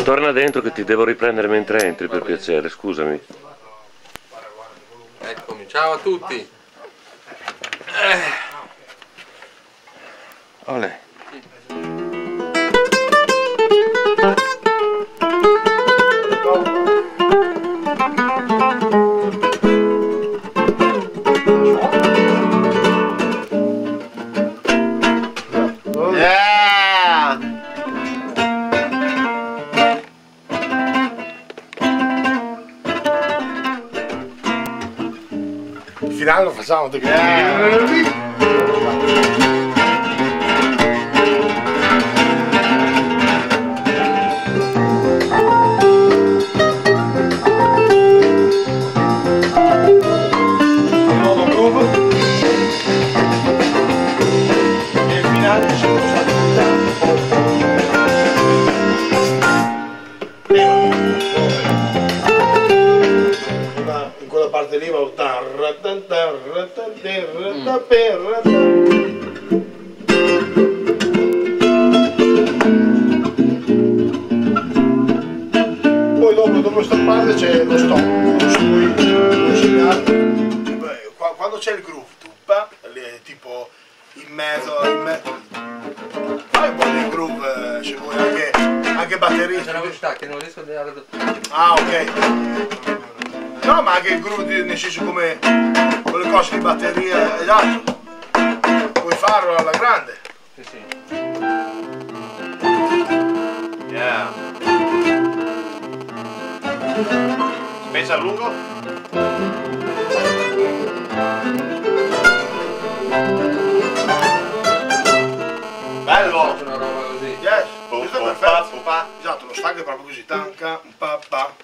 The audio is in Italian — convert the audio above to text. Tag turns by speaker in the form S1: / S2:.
S1: Torna dentro che ti devo riprendere mentre entri, per piacere, scusami.
S2: Eccomi, ciao a tutti.
S1: Olè.
S3: Il finale lo facciamo perché nuovo groove e il finale ci sono stati in quella parte lì va poi dopo questa parte c'è lo stop quando c'è il groove tuppa tipo in mezzo fai un po' di groove ci vuole anche batteria
S2: C'è una velocità che non riesco a dare.
S3: ah ok no ma anche il groove nel senso come con le cose di batteria esatto puoi farlo alla grande
S2: Sì, sì.
S4: Yeah. Pensa a lungo? Bello!
S2: Faccio una roba così.
S3: yes questo è perfetto
S4: Pupa.
S3: esatto lo stacco è proprio così tanca un pa pa